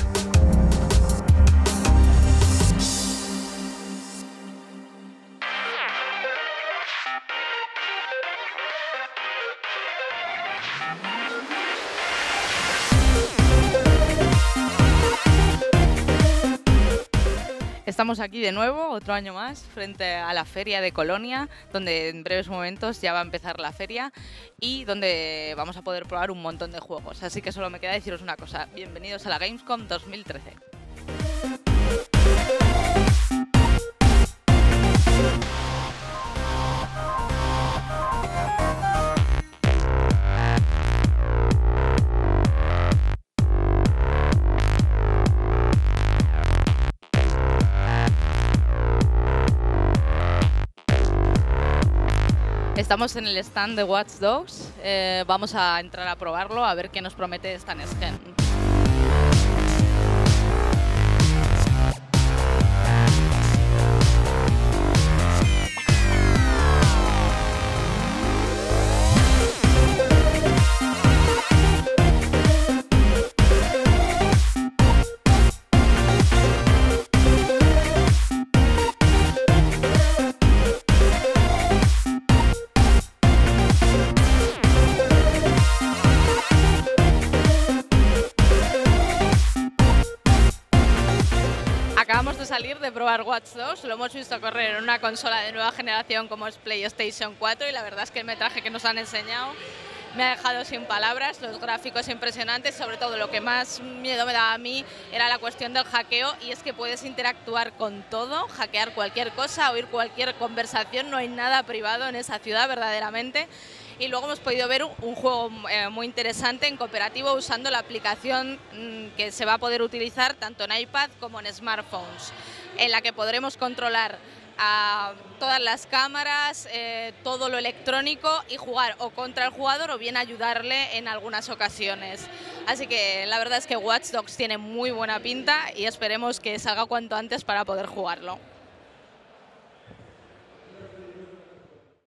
Estamos aquí de nuevo, otro año más, frente a la Feria de Colonia, donde en breves momentos ya va a empezar la feria y donde vamos a poder probar un montón de juegos. Así que solo me queda deciros una cosa, bienvenidos a la Gamescom 2013. Estamos en el stand de Watch Dogs, vamos a entrar a probarlo, a ver qué nos promete esta Next Gen. Acabamos de salir de probar Watch Dogs, lo hemos visto correr en una consola de nueva generación como es PlayStation 4 y la verdad es que el metraje que nos han enseñado me ha dejado sin palabras, los gráficos impresionantes, sobre todo lo que más miedo me daba a mí era la cuestión del hackeo y es que puedes interactuar con todo, hackear cualquier cosa, oír cualquier conversación, no hay nada privado en esa ciudad verdaderamente. Y luego hemos podido ver un juego muy interesante en cooperativo usando la aplicación que se va a poder utilizar tanto en iPad como en smartphones, en la que podremos controlar a todas las cámaras, todo lo electrónico y jugar o contra el jugador o bien ayudarle en algunas ocasiones. Así que la verdad es que Watch Dogs tiene muy buena pinta y esperemos que salga cuanto antes para poder jugarlo.